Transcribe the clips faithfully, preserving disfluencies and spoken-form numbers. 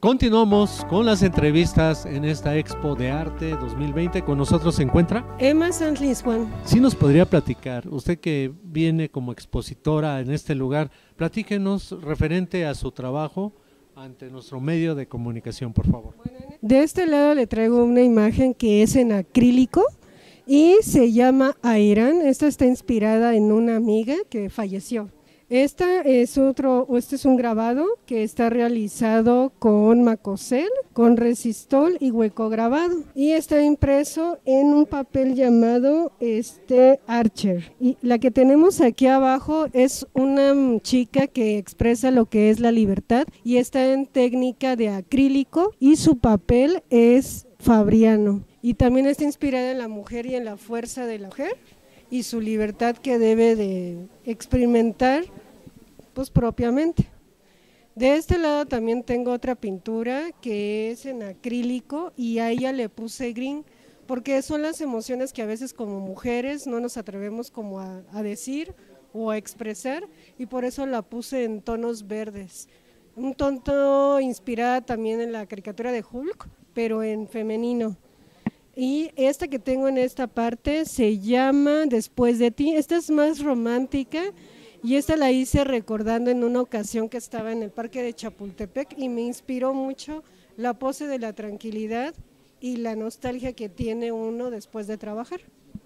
Continuamos con las entrevistas en esta Expo de Arte dos mil veinte. Con nosotros se encuentra Emma Santliswan. Sí nos podría platicar, usted que viene como expositora en este lugar, platíquenos referente a su trabajo ante nuestro medio de comunicación, por favor. De este lado le traigo una imagen que es en acrílico y se llama Airán. Esta está inspirada en una amiga que falleció. Esta es otro, este es un grabado que está realizado con macosel, con resistol y hueco grabado, y está impreso en un papel llamado este Archer. Y la que tenemos aquí abajo es una chica que expresa lo que es la libertad y está en técnica de acrílico y su papel es fabriano. Y también está inspirada en la mujer y en la fuerza de la mujer y su libertad que debe de experimentar pues propiamente. De este lado también tengo otra pintura que es en acrílico y a ella le puse green porque son las emociones que a veces como mujeres no nos atrevemos como a, a decir o a expresar, y por eso la puse en tonos verdes, un tono inspirada también en la caricatura de Hulk pero en femenino. Y esta que tengo en esta parte se llama Después de ti. Esta es más romántica y esta la hice recordando en una ocasión que estaba en el parque de Chapultepec y me inspiró mucho la pose de la tranquilidad y la nostalgia que tiene uno después de trabajar.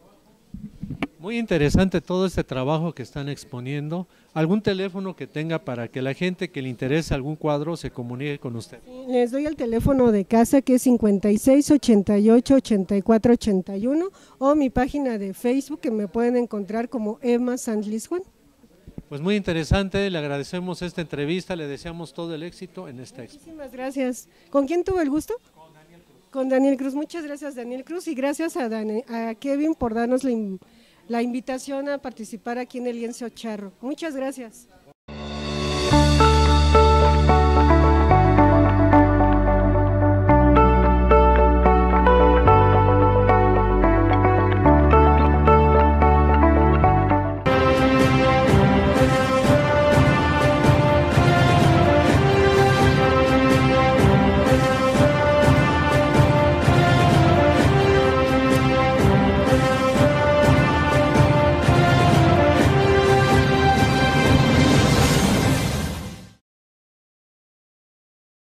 Muy interesante todo este trabajo que están exponiendo. ¿Algún teléfono que tenga para que la gente que le interese algún cuadro se comunique con usted? Sí, les doy el teléfono de casa que es cincuenta y seis, ochenta y ocho, ochenta y cuatro, ochenta y uno o mi página de Facebook que me pueden encontrar como Emma Santliswan. Pues muy interesante, le agradecemos esta entrevista, le deseamos todo el éxito en esta expo. Muchísimas gracias. ¿Con quién tuvo el gusto? Con Daniel Cruz. Con Daniel Cruz, muchas gracias Daniel Cruz y gracias a, Dani, a Kevin por darnos la, la invitación a participar aquí en el lienzo charro. Muchas gracias.